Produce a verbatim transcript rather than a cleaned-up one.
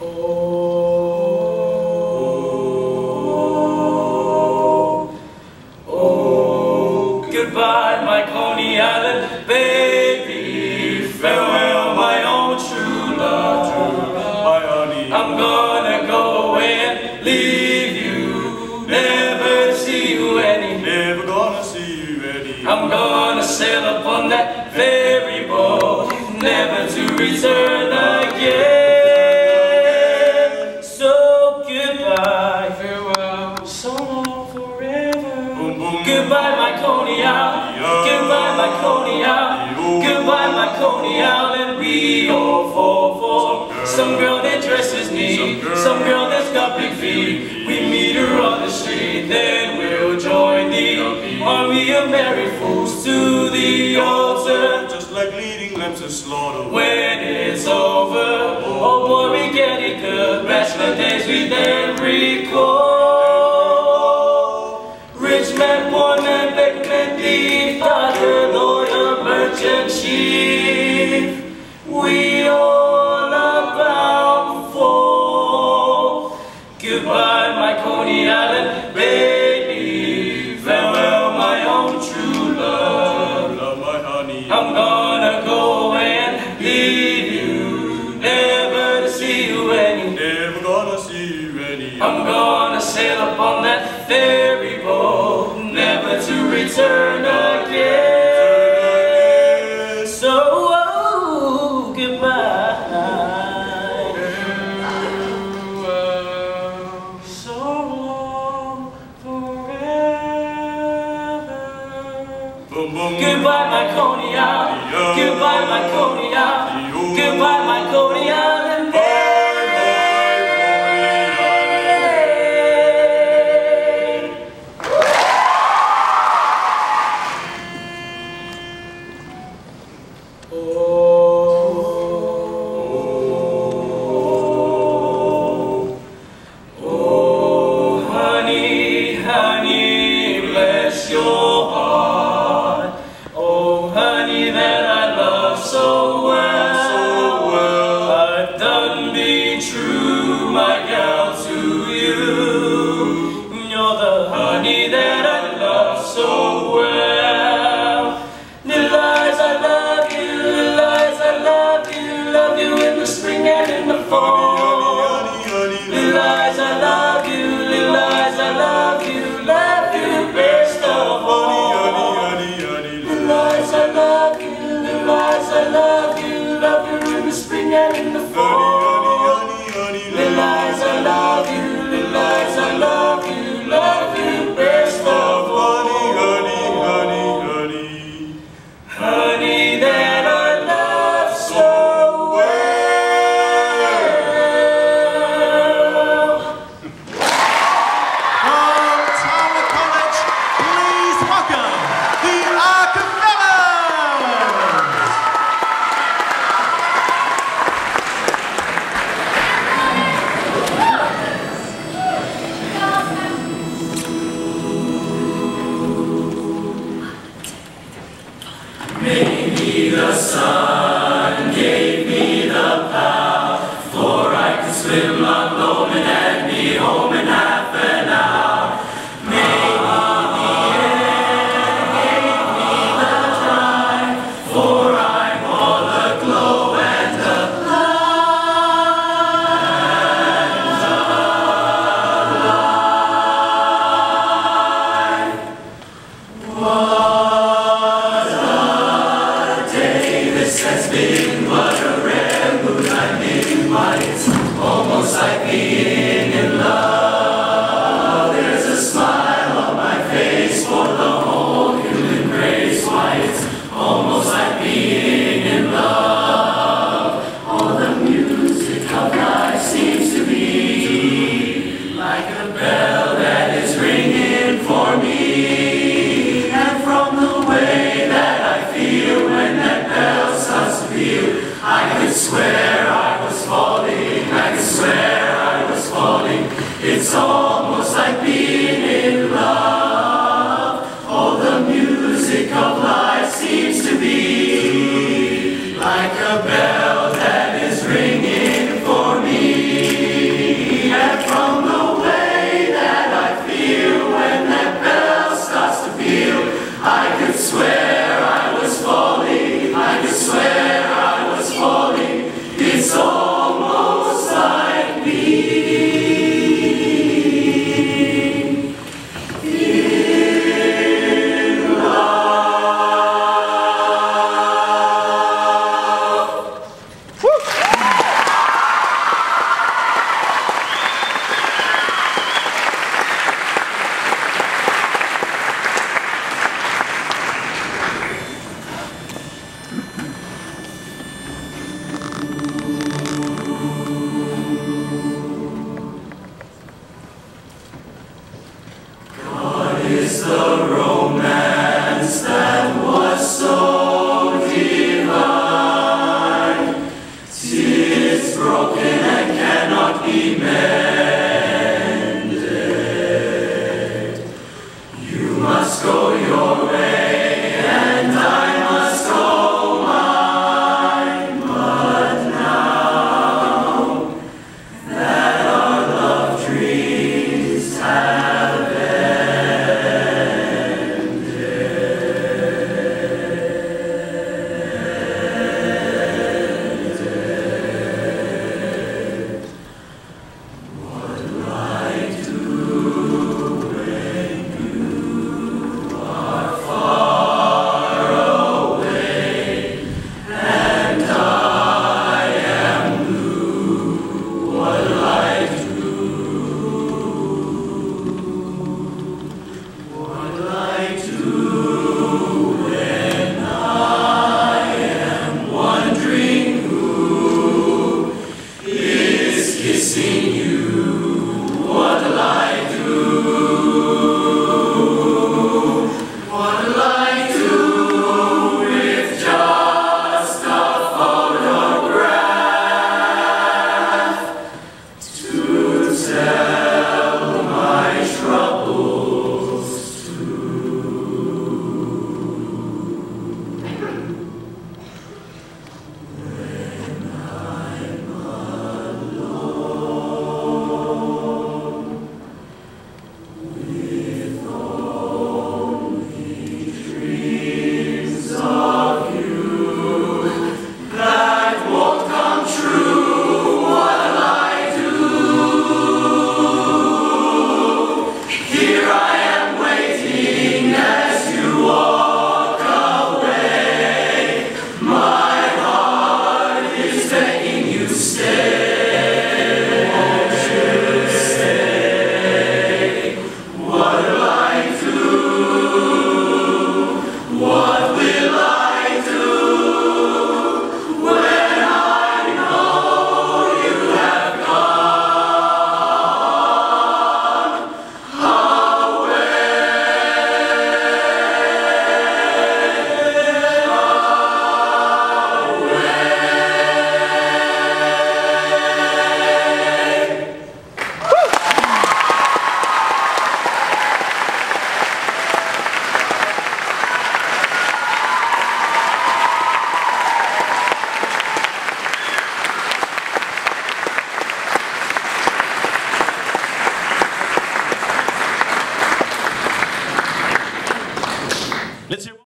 Oh, oh, goodbye, my Coney Island baby. Farewell, my own true love. My honey, I'm gonna go away and leave you, never see you any. never gonna see you any. I'm gonna sail upon that ferry boat, never to return again. So goodbye, farewell, so long forever. Boom, boom. Goodbye, my Coney Island. Goodbye, my Coney Island. Goodbye, my Coney Island. We all fall for some girl that dresses neat, some girl that's got big feet. We meet her on the street, then we'll join the army of merry fools to the altar. Just like leading lambs to slaughter. When it's over, oh boy, we get it good. Bachelor days we then recall. Rich man, poor man, beggar man, thief, doctor, lawyer, merchant, chief. We all about fall. Goodbye, my Coney Island baby. Farewell, my own true love. Love, my honey. I'm gonna go away and leave you, never to see you any. Never gonna see you any. I'm gonna sail upon that ferry boat, never to return again. So, oh, goodbye. Farewell, so long, forever. Boom, boom. Goodbye, my Coney Island. Goodbye, my Coney Island. Goodbye, my Coney Island baby. Oh, oh, honey, honey, bless your heart. Oh, honey, that I love so well. So well. I've done be true, my gal, to you. You're the honey that I love so well. Little eyes, I love you. Little eyes, I love you. Love you in the spring and in the fall. Honey, honey, Little eyes, I love you. Little eyes, I love you. Love you best of all. honey, honey, Little eyes, I love you. Little eyes, I love you. Love you in the spring and in the fall. Little eyes, I love you. Little eyes, I love you. Love you best of all. Honey that I love so well. From Tower College, please welcome the Accafellas! Made me the sun, gave me the power, for I could swim alone and had me home in half an hour. Made me the air, gave me the drive, for I'm all aglow and alive. What a day this has been, what a rare mood I'm in. Why, it's almost like being in love. There's a smile on my face for the whole human race. Why, it's almost like being in love. All the music of life seems to be like a bell that is ringing for me. And from the way that I feel when that bell starts to peal, I could swear I was falling, I could swear I was falling. It's almost like being in love. All the music of life seems to be like a bell that is ringing for me. Let's hear.